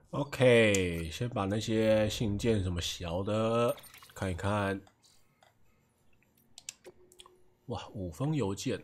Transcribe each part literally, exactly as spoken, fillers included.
OK，先把那些信件什么小的看一看。哇，五封邮件，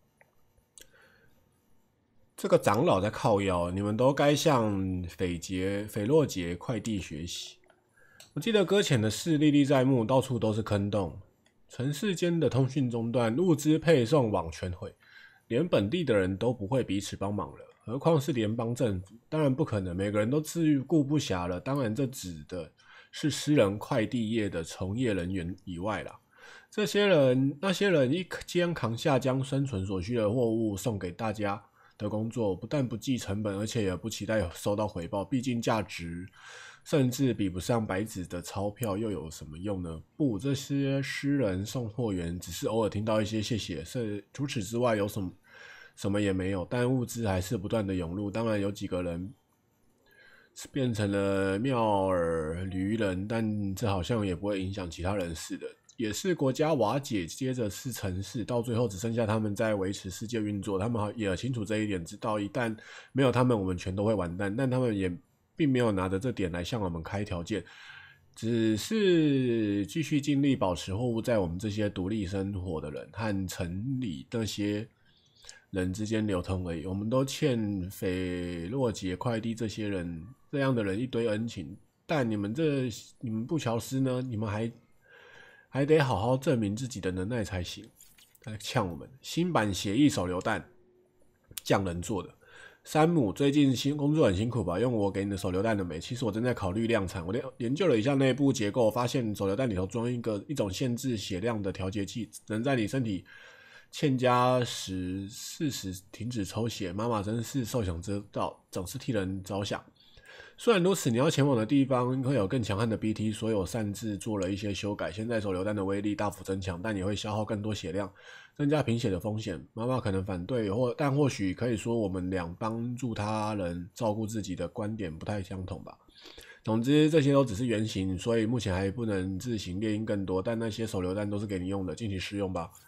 这个长老在靠腰，你们都该向斐杰、斐洛杰快递学习。我记得搁浅的事历历在目，到处都是坑洞，城市间的通讯中断，物资配送网全毁，连本地的人都不会彼此帮忙了，何况是联邦政府？当然不可能，每个人都自顾不暇了。当然，这指的是私人快递业的从业人员以外啦。这些人，那些人一肩扛下将生存所需的货物送给大家的工作，不但不计成本，而且也不期待收到回报。毕竟价值甚至比不上白纸的钞票，又有什么用呢？不，这些私人送货员只是偶尔听到一些谢谢，是除此之外有什么什么也没有。但物资还是不断的涌入，当然有几个人变成了妙尔驴人，但这好像也不会影响其他人似的。也是国家瓦解，接着是城市，到最后只剩下他们在维持世界运作。他们也清楚这一点，知道一旦没有他们，我们全都会完蛋。但他们也并没有拿着这点来向我们开条件，只是继续尽力保持货物在我们这些独立生活的人和城里那些人之间流通而已。我们都欠斐洛杰快递这些人这样的人一堆恩情，但你们这你们布乔斯呢？你们还还得好好证明自己的能耐才行。他呛我们，新版协议手榴弹，匠人做的。山姆最近新工作很辛苦吧？用我给你的手榴弹了没？其实我正在考虑量产。我研究了一下内部结构，发现手榴弹里头装一个一种限制血量的调节器，能在你身体欠佳时适时停止抽血。妈妈真是受想知道，总是替人着想。虽然如此，你要前往的地方会有更强悍的 B T， 所以我擅自做了一些修改。现在手榴弹的威力大幅增强，但也会消耗更多血量，增加贫血的风险。妈妈可能反对，或但或许可以说我们俩帮助他人照顾自己的观点不太相同吧。总之，这些都只是原型，所以目前还不能自行猎鹰更多。但那些手榴弹都是给你用的，尽情试用吧。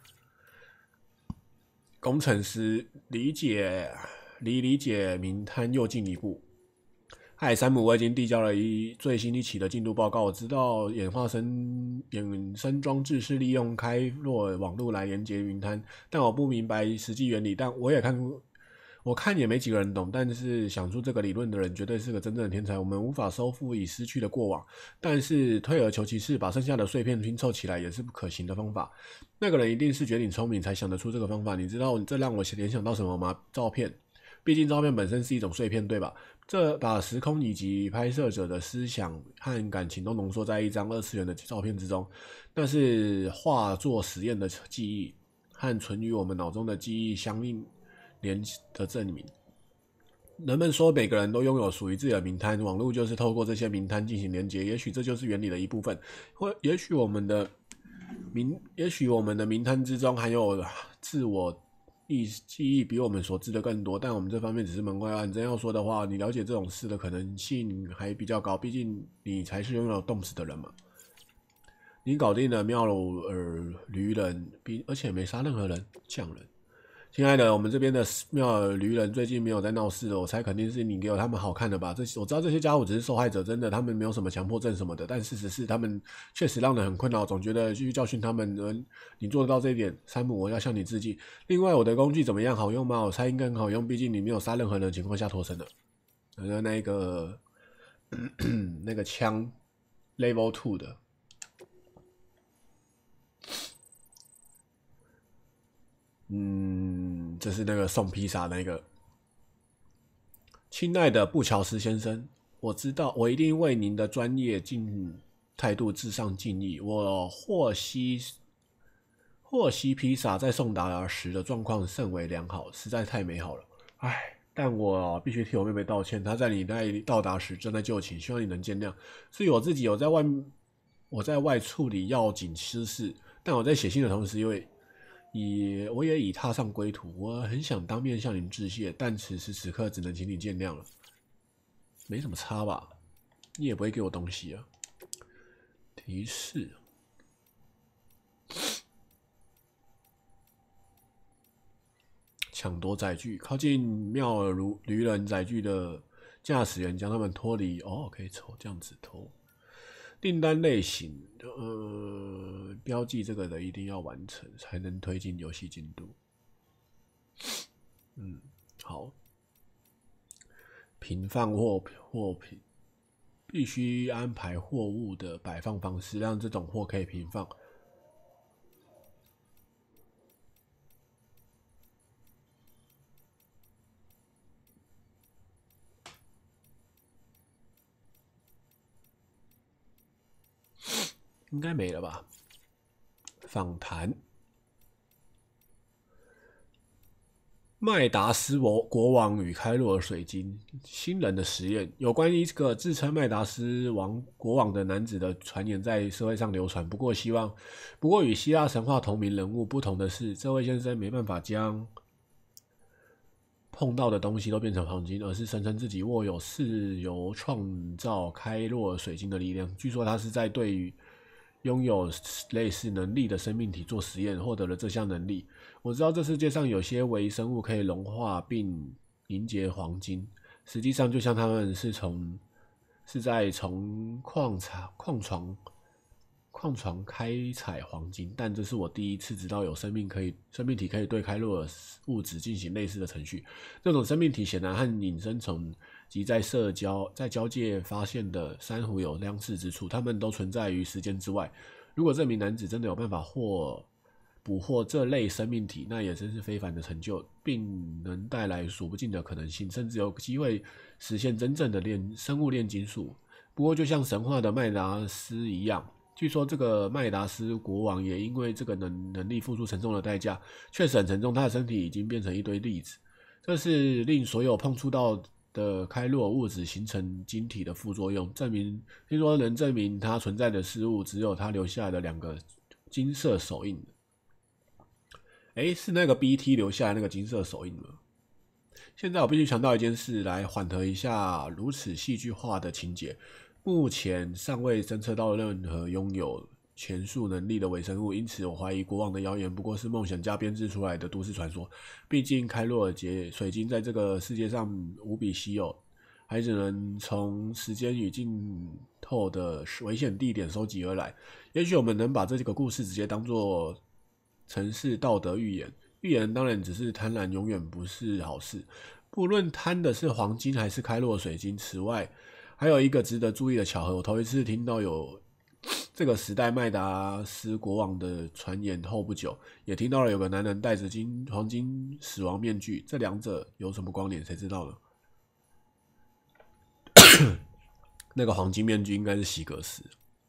工程师理解，离理解名摊又进一步。嗨，山姆，我已经递交了一最新一期的进度报告。我知道演化生衍生装置是利用开落网络来连接云端，但我不明白实际原理。但我也看过，我看也没几个人懂。但是想出这个理论的人绝对是个真正的天才。我们无法收复已失去的过往，但是退而求其次，把剩下的碎片拼凑起来也是不可行的方法。那个人一定是绝顶聪明才想得出这个方法。你知道这让我联想到什么吗？照片。毕竟照片本身是一种碎片，对吧？这把时空以及拍摄者的思想和感情都浓缩在一张二次元的照片之中，那是画作实验的记忆和存于我们脑中的记忆相应连的证明。人们说每个人都拥有属于自己的名单，网络就是透过这些名单进行连接，也许这就是原理的一部分，或也许我们的名，也许我们的名单之中含有自我记忆比我们所知的更多，但我们这方面只是门外汉。真要说的话，你了解这种事的可能性还比较高，毕竟你才是拥有动词的人嘛。你搞定了妙尔驴人，而且没杀任何人，匠人。亲爱的，我们这边的妙尔驴人最近没有在闹事了，我猜肯定是你给我他们好看的吧？这我知道这些家伙只是受害者，真的，他们没有什么强迫症什么的，但事实是他们确实让人很困扰，总觉得继续教训他们。呃，你做得到这一点，山姆，我要向你致敬。另外，我的工具怎么样？好用吗？我猜应该很好用，毕竟你没有杀任何人的情况下脱身的。呃，那个那个枪 Level Two 的。嗯，这是那个送披萨那个。亲爱的布乔斯先生，我知道，我一定为您的专业尽态度致上敬意。我获悉，获悉披萨在送达时的状况甚为良好，实在太美好了。唉，但我必须替我妹妹道歉，她在你那到达时正在就寝，希望你能见谅。至于我自己，我在外，我在外处理要紧私事，但我在写信的同时，因为也我也已踏上归途，我很想当面向您致谢，但此时此刻只能请你见谅了。没什么差吧？你也不会给我东西啊。提示：抢夺载具，靠近妙尔驴人载具的驾驶员将他们脱离。哦，可以抽这样子抽。订单类型，呃，标记这个的一定要完成，才能推进游戏进度。嗯，好。平放货货品，必须安排货物的摆放方式，让这种货可以平放。应该没了吧？访谈。麦达斯国王与开洛尔水晶新人的实验，有关一个自称麦达斯王国王的男子的传言在社会上流传。不过，希望不过与希腊神话同名人物不同的是，这位先生没办法将碰到的东西都变成黄金，而是声称自己握有自由创造开洛尔水晶的力量。据说他是在对于拥有类似能力的生命体做实验，获得了这项能力。我知道这世界上有些微生物可以融化并凝结黄金，实际上就像他们是从是在从矿场矿床矿床开采黄金，但这是我第一次知道有生命可以生命体可以对开洛尔物质进行类似的程序。这种生命体显然和隐身虫及在社交在交界发现的珊瑚有相似之处，它们都存在于时间之外。如果这名男子真的有办法获捕获这类生命体，那也真是非凡的成就，并能带来数不尽的可能性，甚至有机会实现真正的炼生物炼金术。不过，就像神话的麦达斯一样，据说这个麦达斯国王也因为这个能能力付出沉重的代价，确实很沉重。他的身体已经变成一堆粒子，这是令所有碰触到的开洛物质形成晶体的副作用。证明，听说能证明它存在的事物，只有他留下来的两个金色手印。哎，是那个 B T 留下来那个金色手印吗？现在我必须强调一件事，来缓和一下如此戏剧化的情节。目前尚未侦测到任何拥有前述能力的微生物，因此我怀疑国王的谣言不过是梦想家编织出来的都市传说。毕竟开洛尔节水晶在这个世界上无比稀有，还只能从时间与尽头的危险地点收集而来。也许我们能把这个故事直接当作城市道德预言。预言当然只是贪婪，永远不是好事。不论贪的是黄金还是开洛水晶。此外，还有一个值得注意的巧合，我头一次听到有这个时代麦达斯国王的传言后不久，也听到了有个男人戴着金黄金死亡面具。这两者有什么关联？谁知道呢？那个黄金面具应该是希格斯。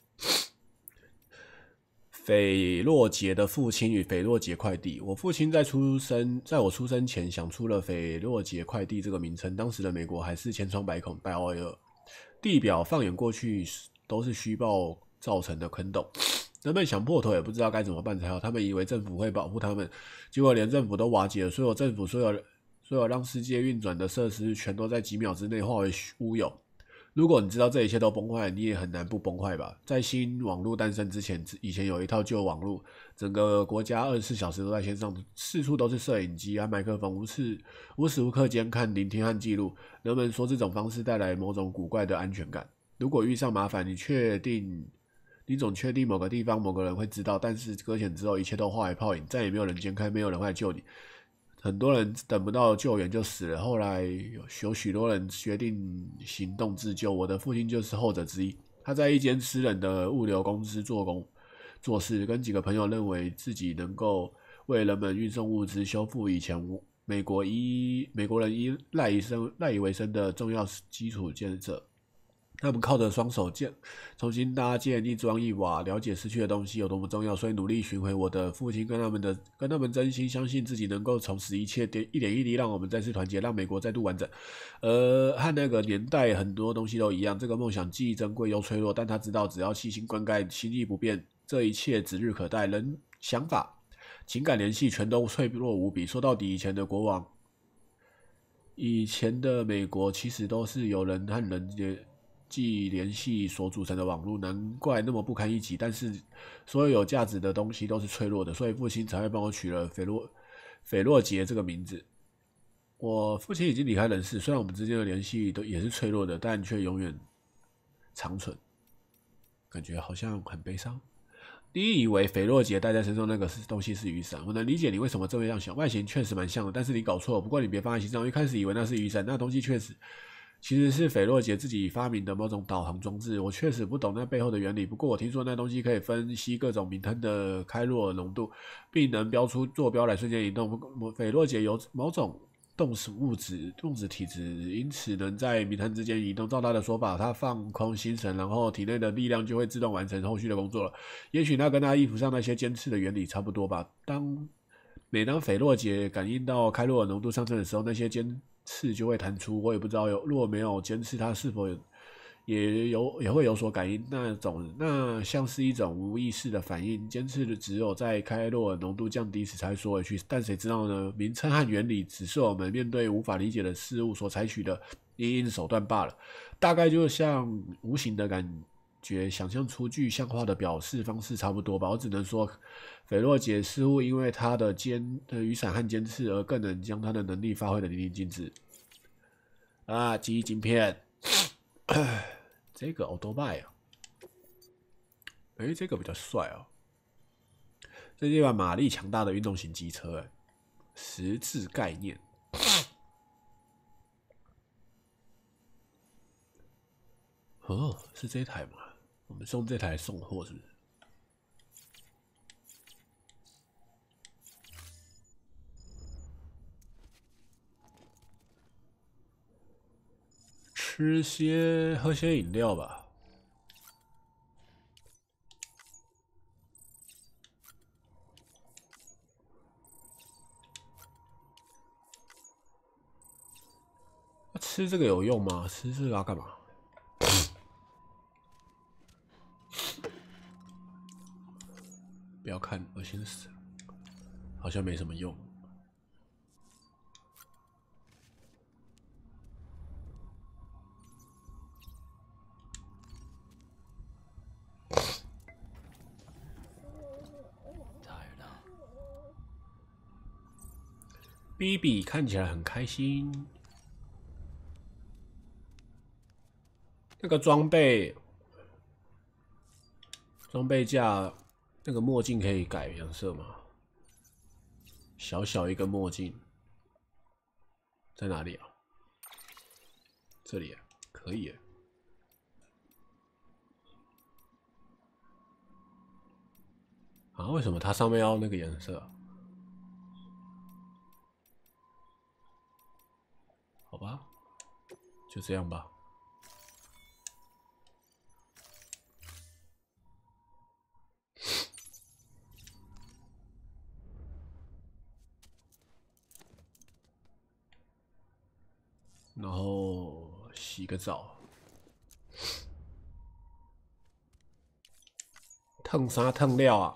斐洛杰的父亲与斐洛杰快递。我父亲在出生，在我出生前想出了斐洛杰快递这个名称。当时的美国还是千疮百孔，百无一二，地表放眼过去都是虚报造成的坑洞。人们想破头也不知道该怎么办才好。他们以为政府会保护他们，结果连政府都瓦解了。所有政府、所有所有让世界运转的设施，全都在几秒之内化为乌有。如果你知道这一切都崩坏，你也很难不崩坏吧？在新网络诞生之前，以前有一套旧网络，整个国家二十四小时都在线上，四处都是摄影机和麦克风，无时无时无刻监看、聆听和记录。人们说这种方式带来某种古怪的安全感。如果遇上麻烦，你确定，你总确定某个地方某个人会知道，但是搁浅之后一切都化为泡影，再也没有人监看，没有人会来救你。很多人等不到救援就死了，后来有许多人决定行动自救。我的父亲就是后者之一。他在一间私人的物流公司做工做事，跟几个朋友认为自己能够为人们运送物资，修复以前美国依美国人依赖以生赖以为生的重要基础建设。他们靠着双手建重新搭建一砖一瓦，了解失去的东西有多么重要，所以努力寻回。我的父亲跟他们的跟他们真心相信自己能够重拾一切，一点一滴让我们再次团结，让美国再度完整。而和那个年代很多东西都一样，这个梦想既珍贵又脆弱，但他知道只要细心灌溉，心意不变，这一切指日可待。人想法、情感联系全都脆弱无比。说到底，以前的国王，以前的美国其实都是由人和人际联系所组成的网络，难怪那么不堪一击。但是所有有价值的东西都是脆弱的，所以父亲才会帮我取了斐洛斐洛杰这个名字。 我父亲已经离开人世，虽然我们之间的联系都也是脆弱的，但却永远长存。感觉好像很悲伤。你以为斐洛杰带在身上那个东西是雨伞，我能理解你为什么这么样想，外形确实蛮像的，但是你搞错了。不过你别放在心上，一开始以为那是雨伞，那东西确实其实是斐洛杰自己发明的某种导航装置。我确实不懂那背后的原理，不过我听说那东西可以分析各种明汤的开洛尔浓度，并能标出坐标来瞬间移动。斐洛杰有某种动物物质动质体质，因此能在明汤之间移动。照他的说法，他放空心神，然后体内的力量就会自动完成后续的工作了。也许那跟他衣服上那些尖刺的原理差不多吧。当每当斐洛杰感应到开洛尔浓度上升的时候，那些尖刺就会弹出。我也不知道有若没有尖刺，它是否有也有也会有所感应。那种那像是一种无意识的反应，尖刺只有在开洛尔浓度降低时才会缩回去。但谁知道呢？名称和原理只是我们面对无法理解的事物所采取的因应手段罢了。大概就像无形的感觉想象出具象化的表示方式差不多吧。我只能说，斐洛杰似乎因为他的尖的雨伞和尖刺而更能将他的能力发挥的淋漓尽致。啊，记忆晶片。这个奥多拜啊，哎、欸，这个比较帅哦。这是一款马力强大的运动型机车，哎，十字概念。哦，是这台吗？我们送这台送货是不是？吃些喝些饮料吧。吃这个有用吗？吃这个要干嘛？不要看，恶心死了，好像没什么用。比比看起来很开心。那个装备，装备架，那个墨镜可以改颜色吗？小小一个墨镜，在哪里啊？这里、啊、可以、啊。啊，为什么它上面要那个颜色、啊？好吧，就这样吧。然后洗个澡，烫啥烫料啊？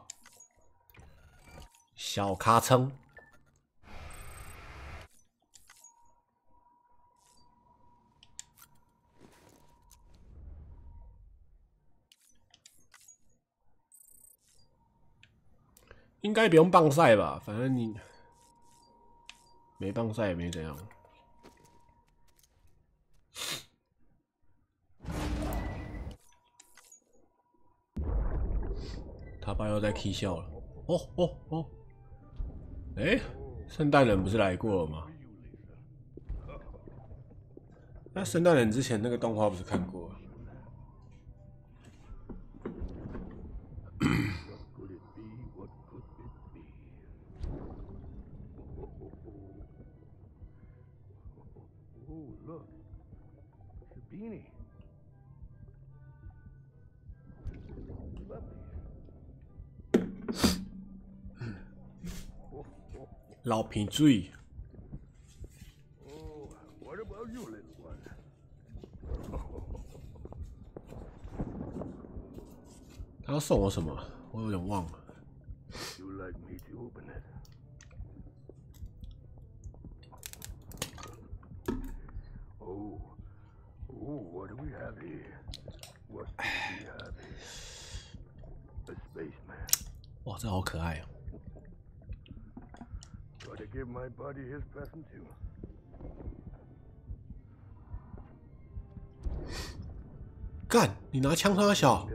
小卡称。应该不用棒晒吧？反正你没棒晒也没怎样。他爸又在 K 笑了。哦哦哦！哎、欸，圣诞人不是来过了吗？那圣诞人之前那个动画不是看过了？老皮嘴。他要送我什么？我有点忘了。哇，这好可爱哦！ 干！你拿枪杀小。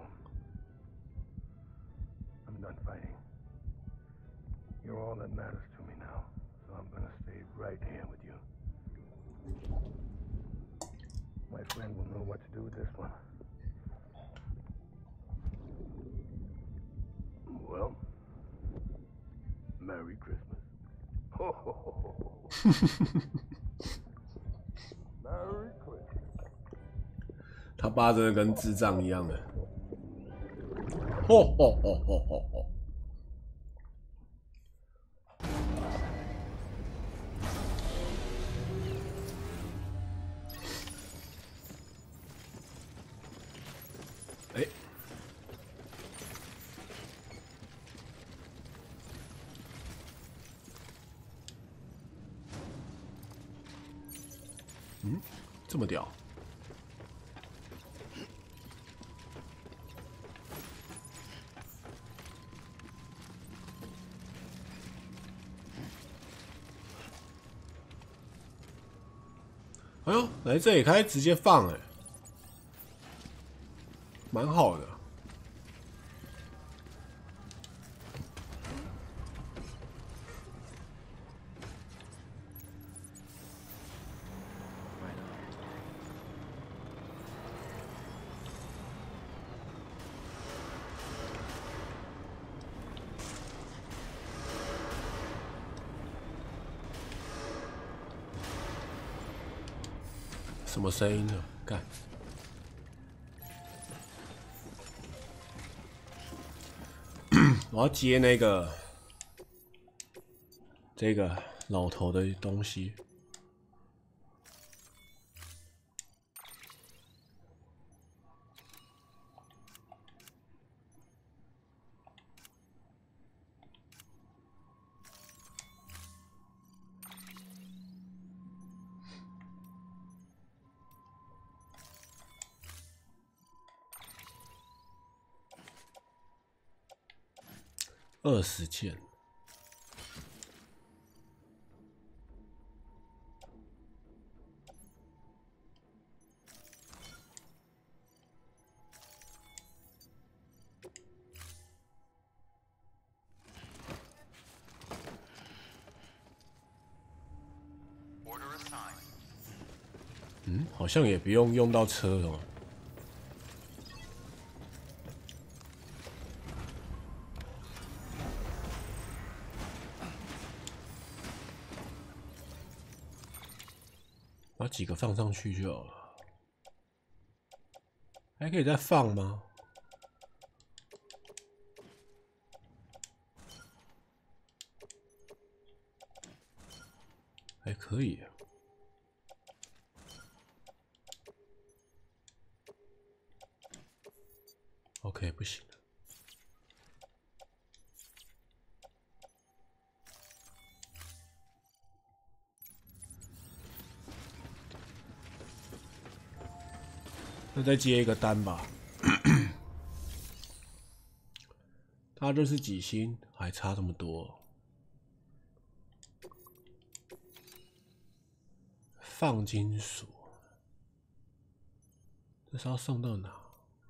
Well, Merry Christmas. Merry Christmas. 他爸真的跟智障一样的。吼吼吼吼吼吼！哎，嗯，这么屌。哎呦，来这里开直接放哎、欸，蛮好的。什么声音呢？干！我要接那个这个老头的东西。二十件，嗯，好像也不用用到车哦。把几个放上去就好了。还可以再放吗？还可以。OK， 不行。那再接一个单吧。他这是几星？还差这么多。放金属，这是要送到哪？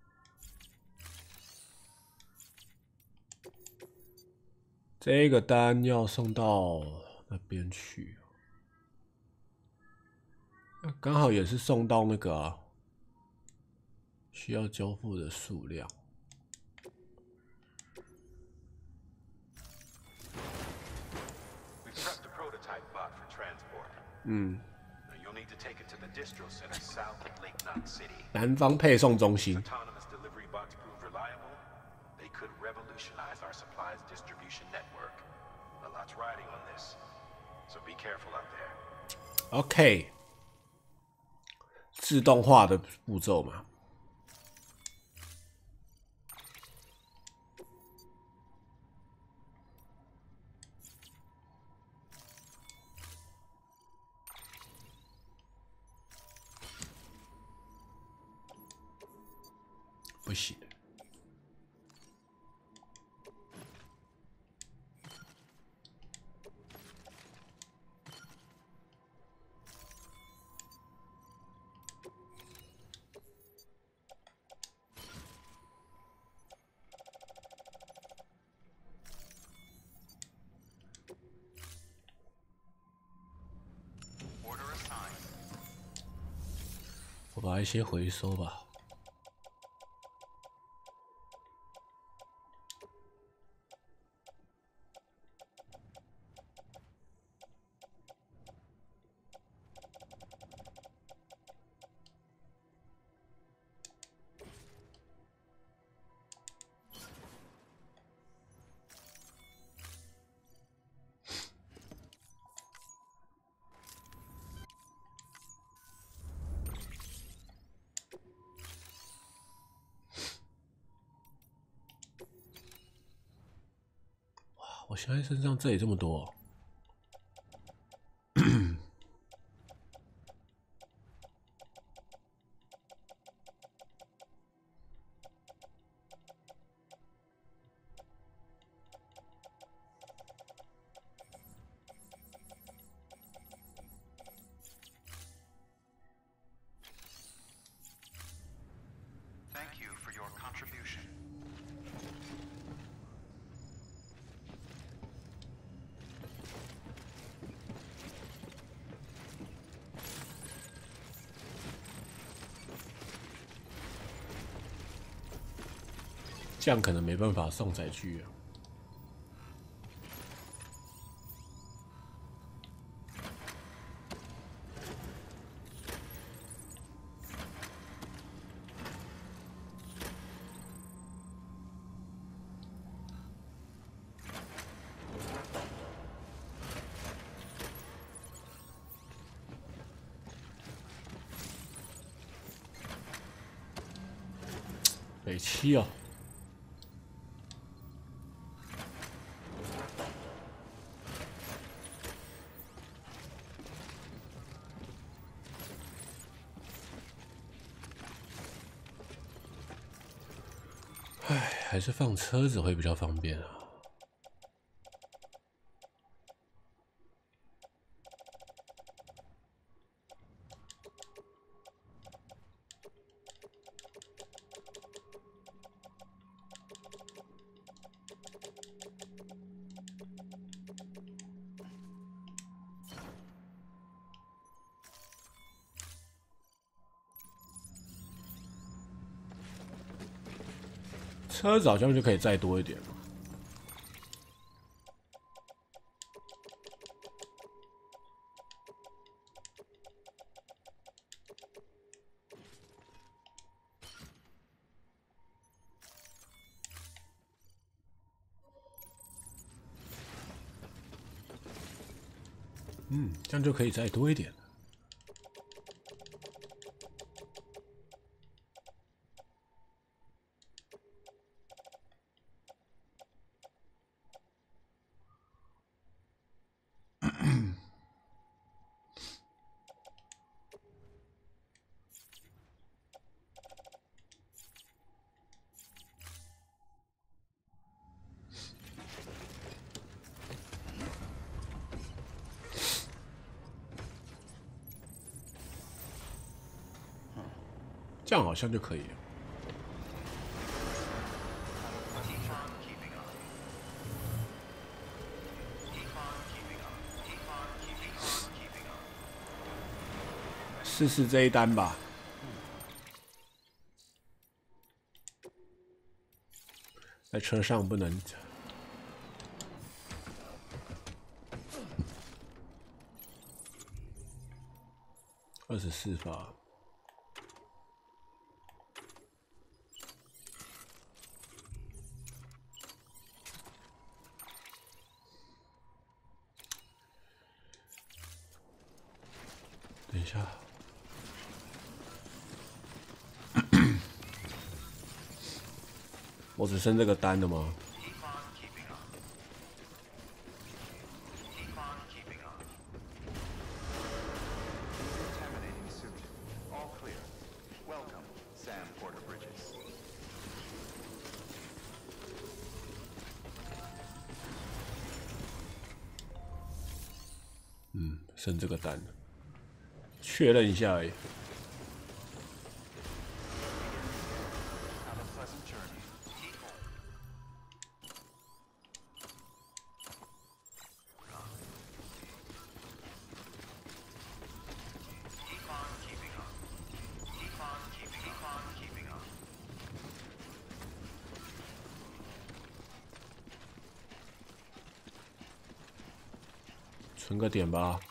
这个单要送到那边去，刚好也是送到那个、啊、需要交付的数量。嗯。南方配送中心。OK， 自动化的步骤嘛。不行。 我把一些回收吧。我现在身上这里这么多、哦，这样可能没办法送载具啊。北七哦。唉，还是放车子会比较方便啊。车子好像就可以再多一点了。嗯，这样就可以再多一点了。这样好像就可以了。试试这一单吧。在车上不能。二十四发。等一下。我只剩这个单了吗？嗯，剩这个单了，确认一下而已。 存个点吧。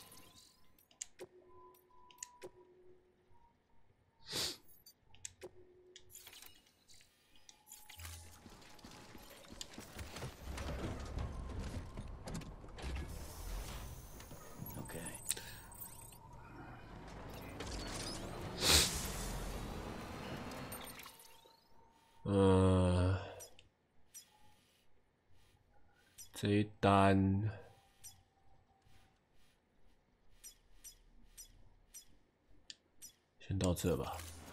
嗯，这一单先到这吧。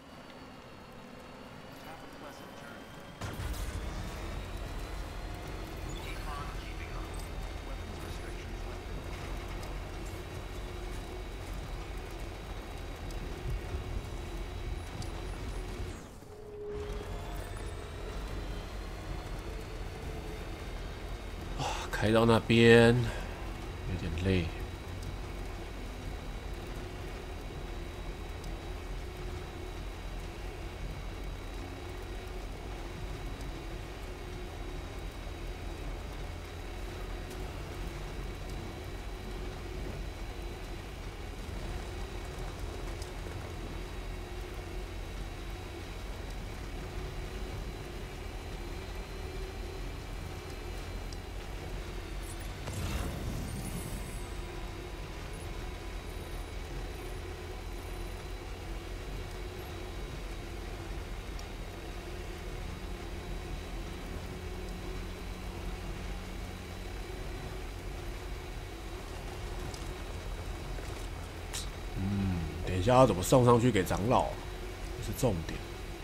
开到那边有点累。等一下要怎么送上去给长老，这是重点。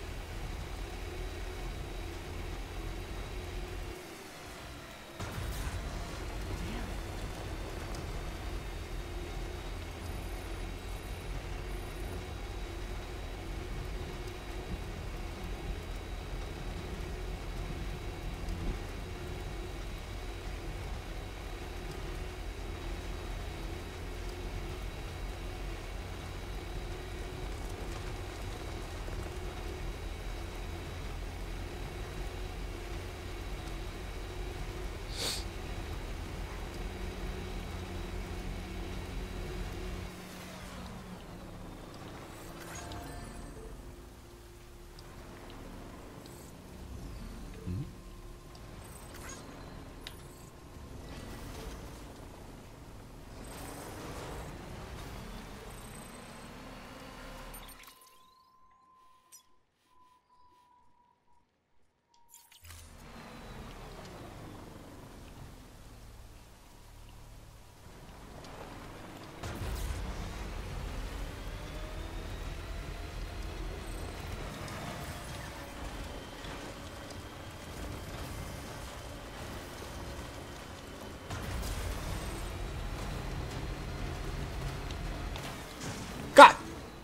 干！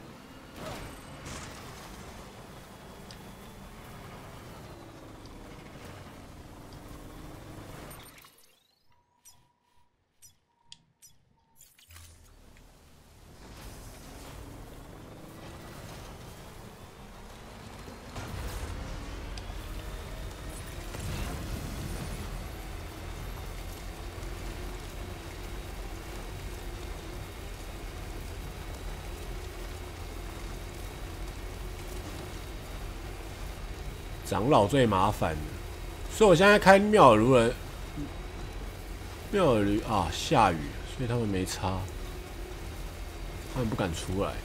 长老最麻烦的，所以我现在开妙尔如人，妙尔驴啊下雨，所以他们没插，他们不敢出来。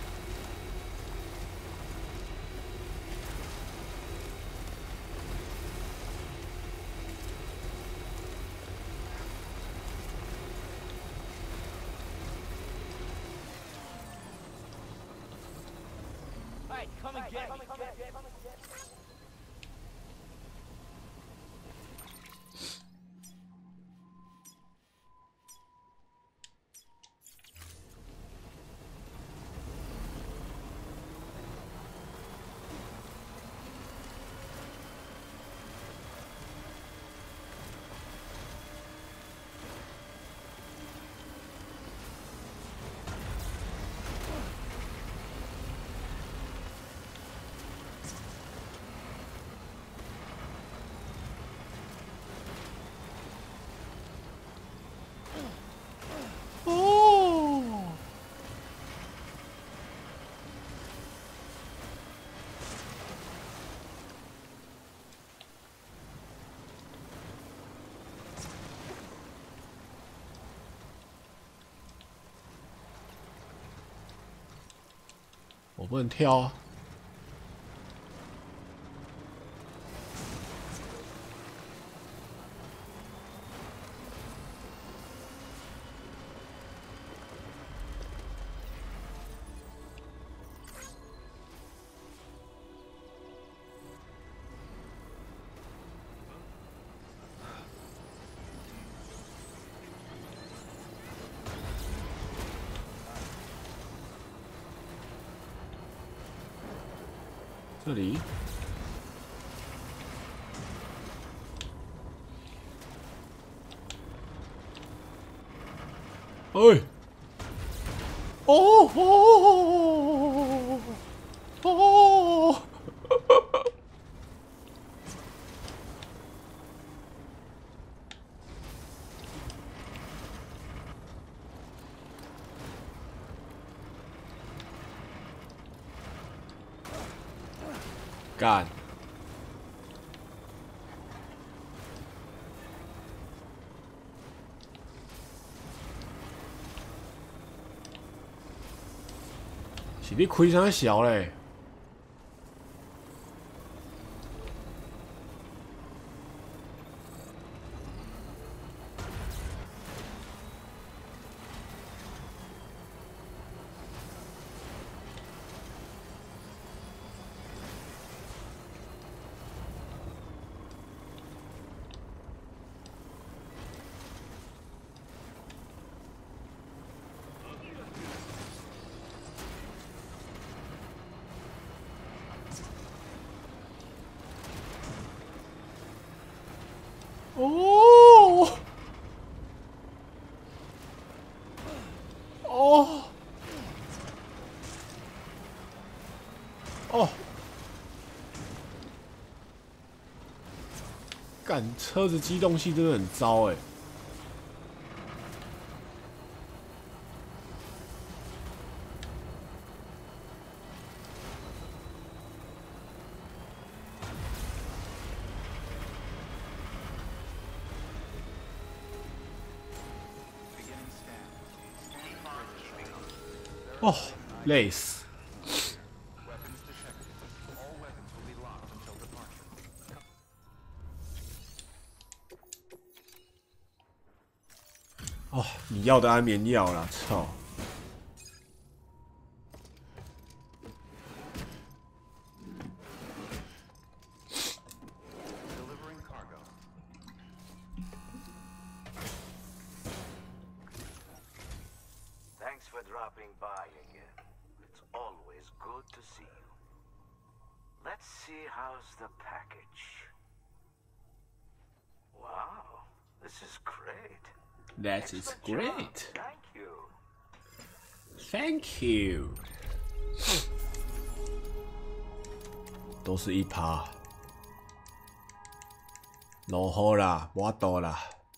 我不能跳啊！这里，哎，哦哦哦！干！是你开啥小嘞？哦哦哦！干，车子机动性真的很糟哎。哦，累死！哦，你要的安眠药啦，操！ see how's the package. Wow, this is great. That is great. Thank you. Thank you. 都是一趴，落雨啦，无度啦。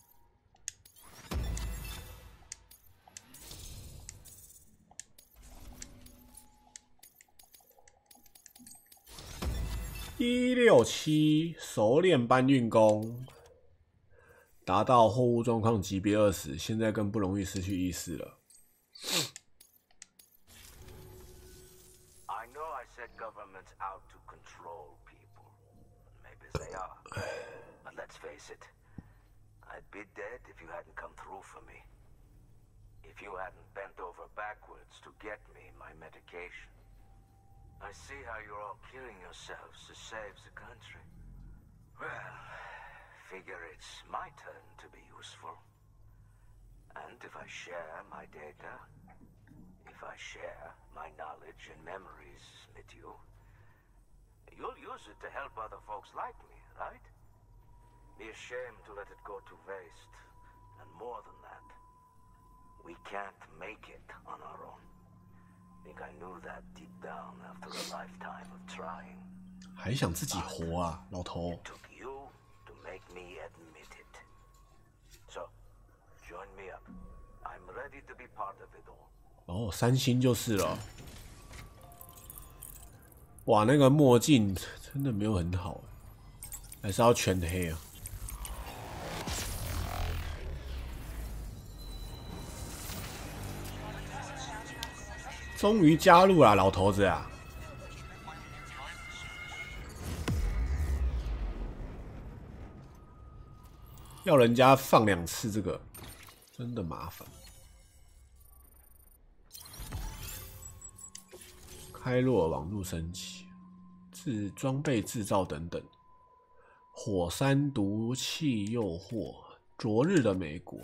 一六七熟练搬运工，达到货物状况级别二十，现在更不容易失去意识了。 I know I said government's out to control people. Maybe they are. But let's face it, I'd be dead if you hadn't come through for me. If you hadn't bent over backwards to get me my medication. I see how you're all killing yourselves to save the country. Well, figure it's my turn to be useful. And if I share my data, if I share my knowledge and memories with you, you'll use it to help other folks like me, right? Be ashamed to let it go to waste. And more than that, we can't make it on our own. I think I knew that deep down after a lifetime of trying. 还想自己活啊，老头。 It took you to make me admit it. So, join me up. I'm ready to be part of it all. 哦，三星就是了。哇，那个墨镜真的没有很好，还是要全黑啊。 这终于加入了，老头子啊！要人家放两次这个，真的麻烦。开落网络升级，制装备制造等等。火山毒气诱惑，昨日的美国。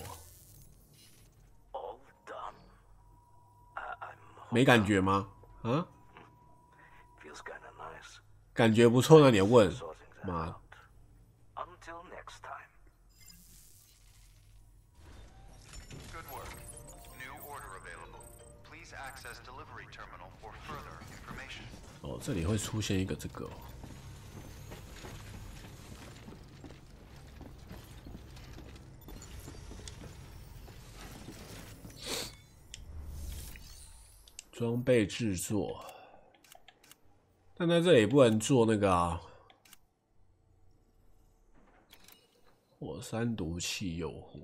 没感觉吗？啊？感觉不错，那你问，妈。哦，这里会出现一个这个、哦。装备制作，但在这里不能做那个啊。火山毒气诱惑，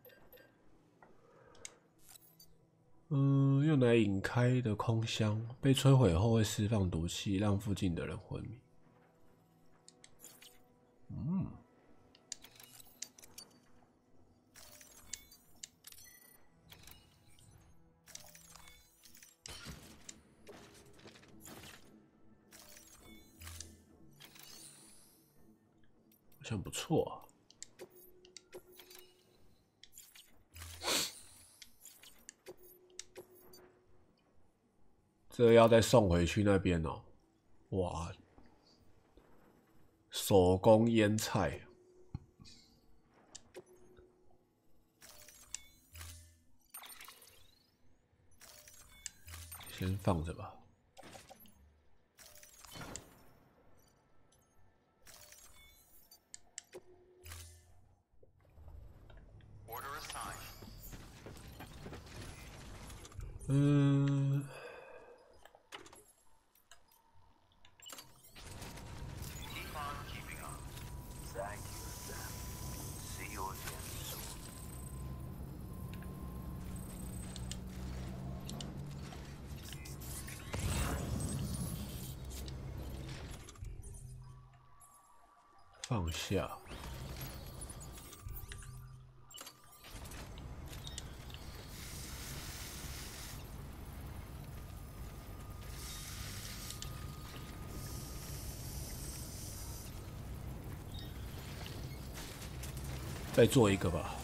嗯，用来引开的空箱被摧毁后会释放毒气，让附近的人昏迷。嗯。好像不错啊。这个要再送回去那边哦。哇，手工腌菜，先放着吧。嗯。放下。再做一个吧。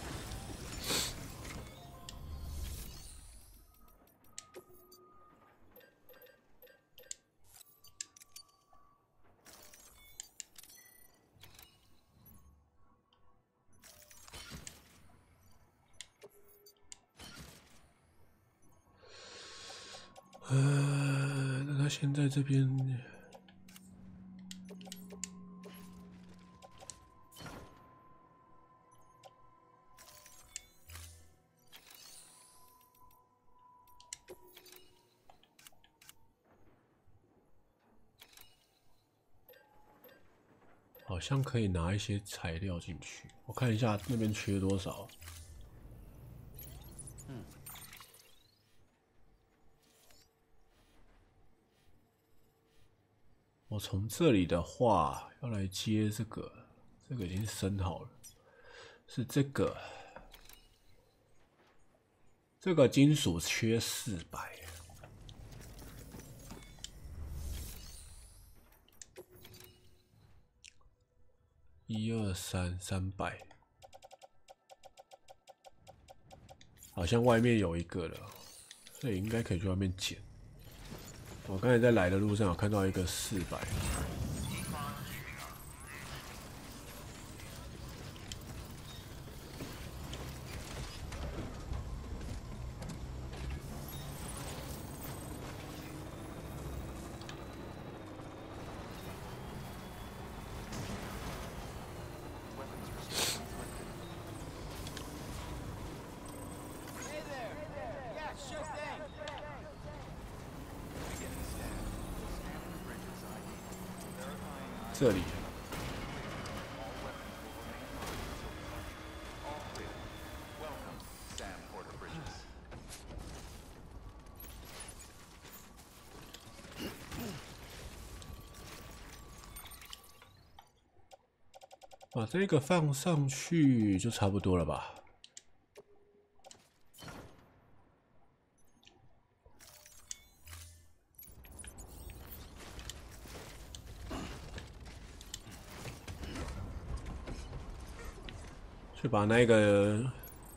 呃，那他现在这边。好像可以拿一些材料进去，我看一下那边缺多少。嗯，我从这里的话要来接这个，这个已经升好了，是这个，这个金属缺四百。一二三，三百，好像外面有一个了，所以应该可以去外面捡。我刚才在来的路上有看到一个四百。这里， 把这个放上去就差不多了吧？去把那个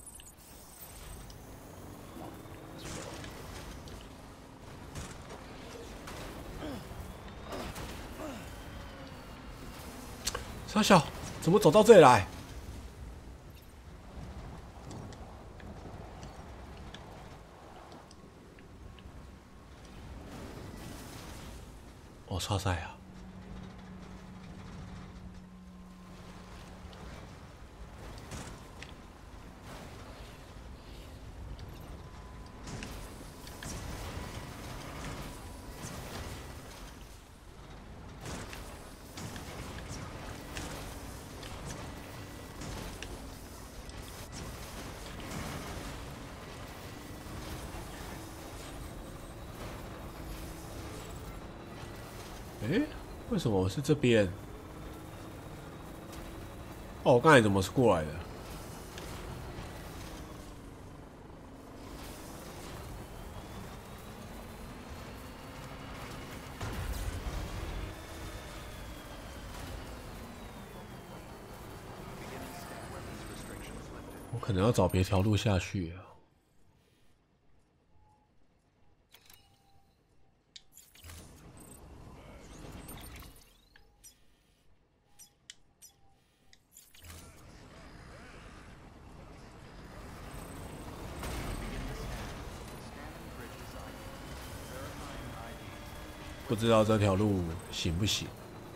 傻小，怎么走到这里来？哦，差赛啊！哎，为什么我是这边？哦，我刚才怎么是过来的？我可能要找别条路下去啊。不知道这条路行不行？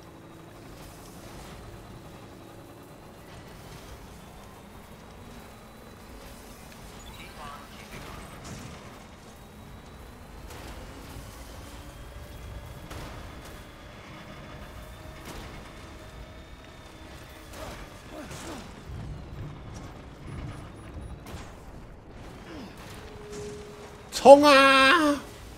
冲啊！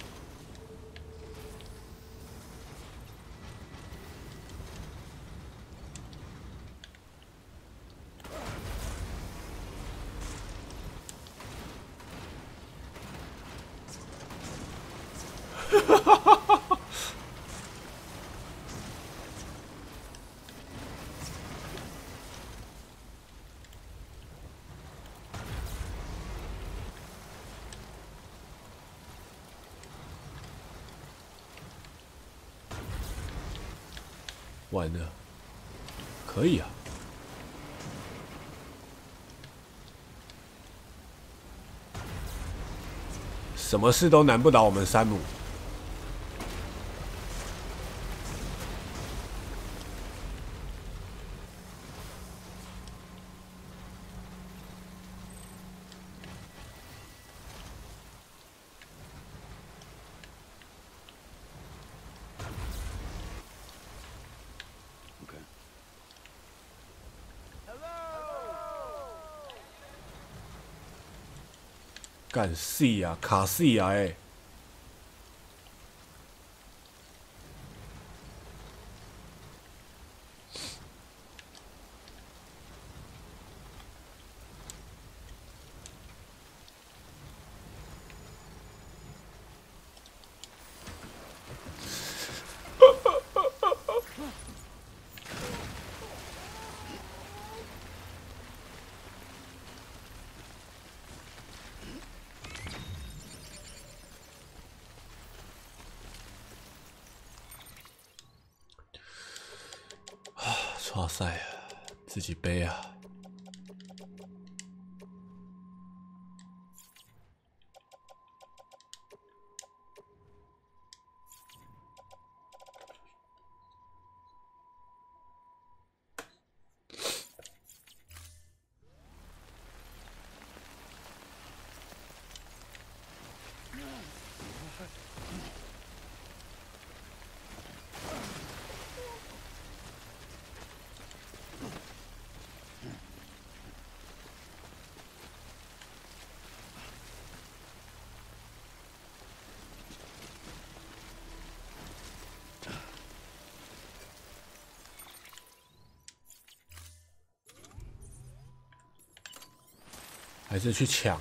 完了，可以啊。什么事都难不倒我们山姆。干死啊，卡死啊！哎，哇塞，自己背啊！ 还是去抢？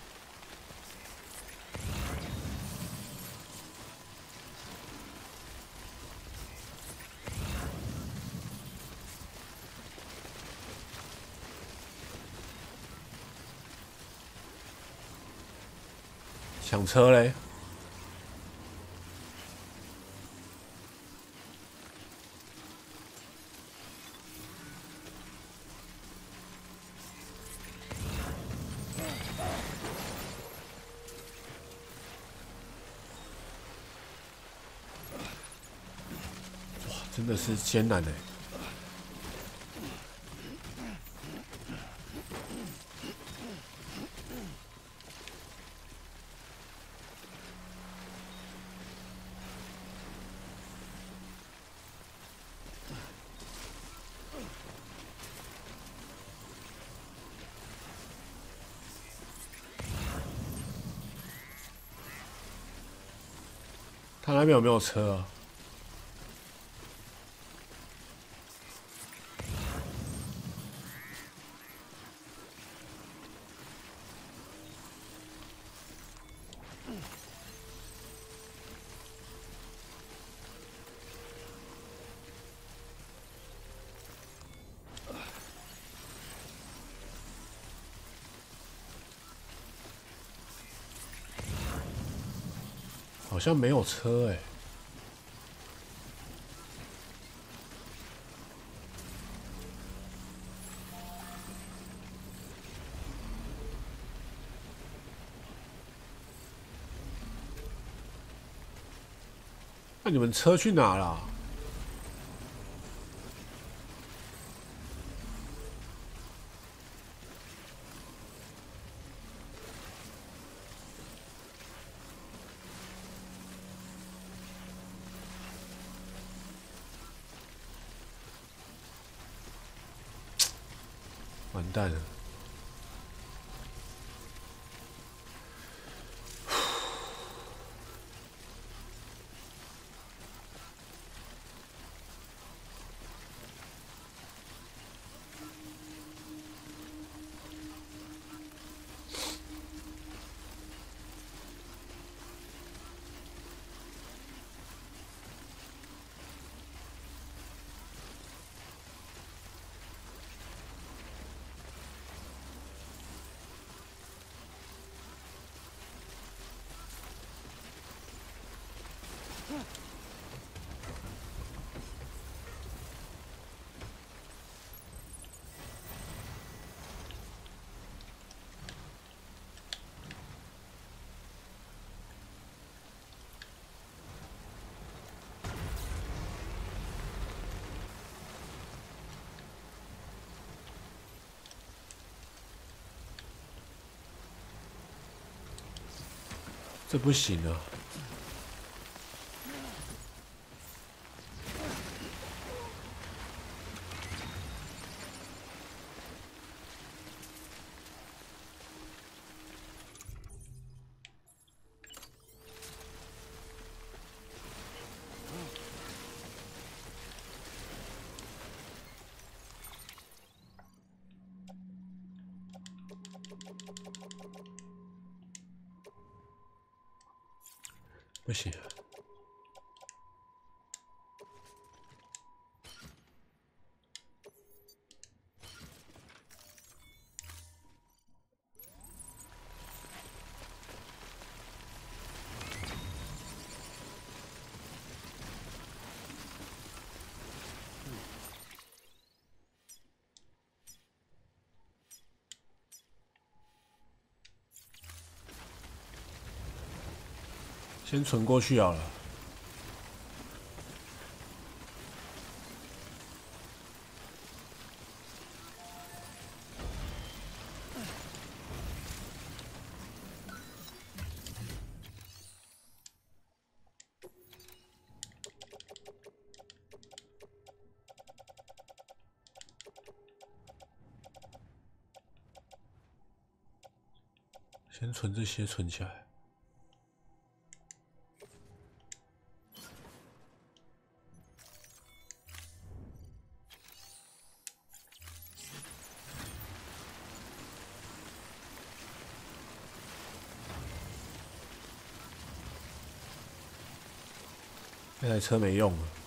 抢车嘞？哇，真的是艰难哎！他那边有没有车啊？好像没有车哎、欸。那你们车去哪了？完蛋了！这不行啊！不行。先存过去好了。先存这些，存起来。 那台车没用了。